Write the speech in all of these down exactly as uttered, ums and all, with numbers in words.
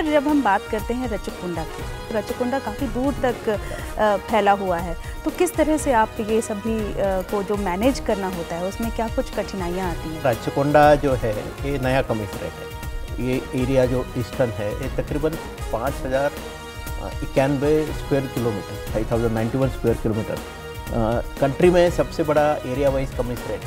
Sir जब हम बात करते हैं रचकुंडा की, रचकुंडा काफ़ी दूर तक फैला हुआ है, तो किस तरह से आप ये सभी को जो मैनेज करना होता है उसमें क्या कुछ कठिनाइयाँ आती हैं? रचकुंडा जो है ये नया कमिश्नरेट है। ये एरिया जो ईस्टर्न है ये तकरीबन पाँच हज़ार इक्यानवे square kilometre, five thousand ninety one square kilometre country में सबसे बड़ा एरिया वाइज कमिश्नरेट।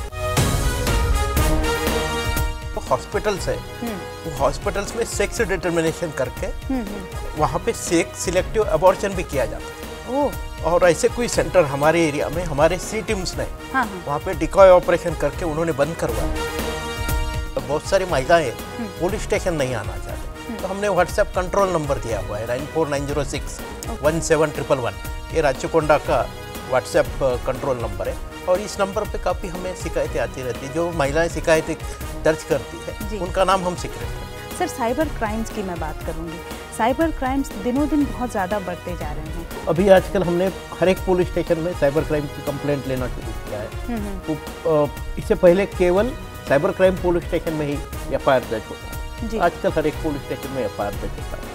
तो हॉस्पिटल्स है, वो हॉस्पिटल्स में सेक्स डिटर्मिनेशन करके वहाँ पे सेक्स सिलेक्टिव अबॉर्शन भी किया जाता है। और ऐसे कोई सेंटर हमारे एरिया में हमारे सी टीम्स ने हाँ हाँ। वहाँ पे डिकॉय ऑपरेशन करके उन्होंने बंद करवाया। तो बहुत सारी महिलाएं पुलिस स्टेशन नहीं आना चाहते, तो हमने व्हाट्सएप कंट्रोल नंबर दिया हुआ है nine four nine zero six one seven triple one. ये रचकुंडा का व्हाट्सएप कंट्रोल नंबर है और इस नंबर पे काफ़ी हमें शिकायतें आती रहती है। जो महिलाएं शिकायतें दर्ज करती है उनका नाम हम सीक्रेट हैं। सर साइबर क्राइम्स की मैं बात करूंगी, साइबर क्राइम्स दिनों दिन बहुत ज़्यादा बढ़ते जा रहे हैं। अभी आजकल हमने हर एक पुलिस स्टेशन में साइबर क्राइम की कंप्लेंट लेना शुरू किया है। तो इससे पहले केवल साइबर क्राइम पुलिस स्टेशन में ही एफ आई आर दर्ज होता है, आजकल हर एक पुलिस स्टेशन में एफ आई आर दर्ज होता है।